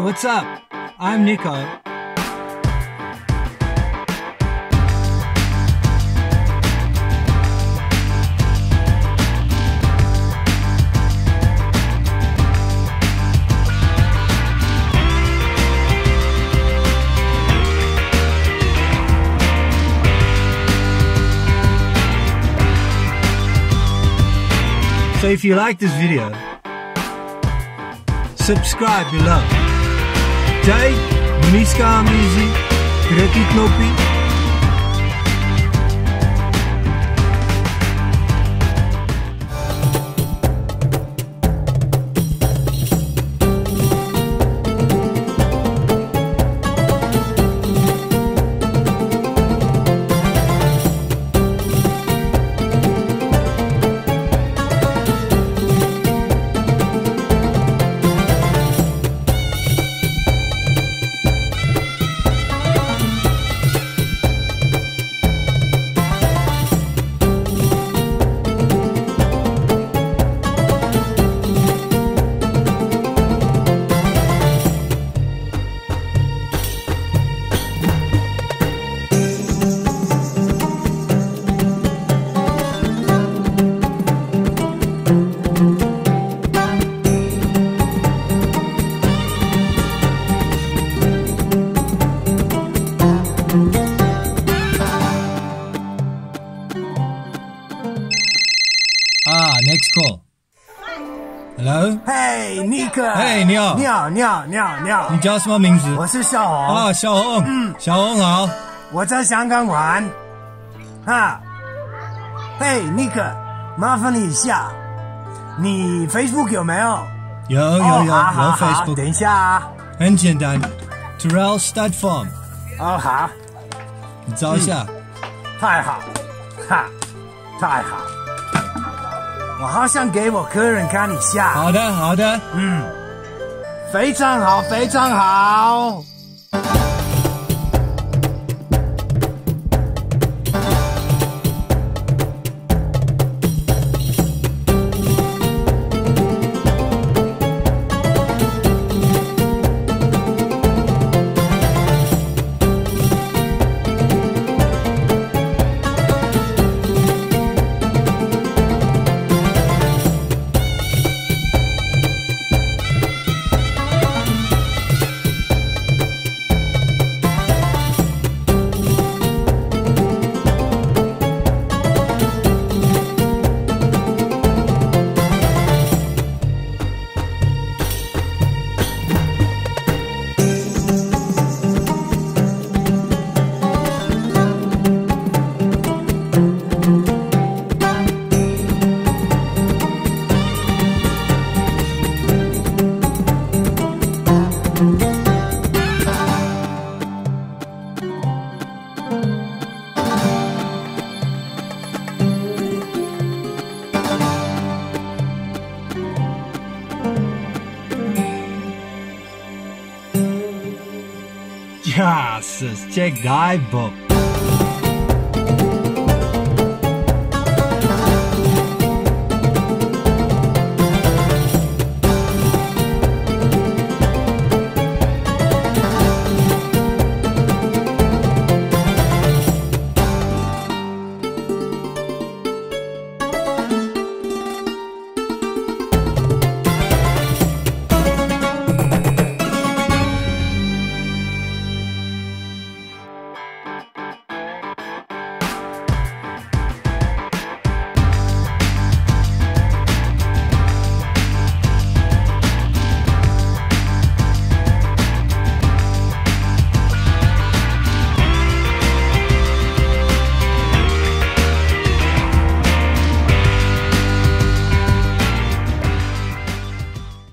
what's up? I'm Nico. So if you like this video, subscribe below. Jy moenie skaam wees nie. Druk die knoppie. Next call. Hello? Hey, Nico. Hey， 你好。 你好，你好，你好，你好。 你叫什么名字？ 我是小红。 啊，小红。小红好。 我在香港玩。哈。嘿，Nico，麻烦你一下，你 Facebook 有没有？ 有 Facebook。 等一下啊。 很简单 ，Terrell Stud Farm。 哦，好。 你找一下。 太好，哈，太好。我好想给我客人看一下。 好的，好的。 非常好，非常好。 Yes, check die book.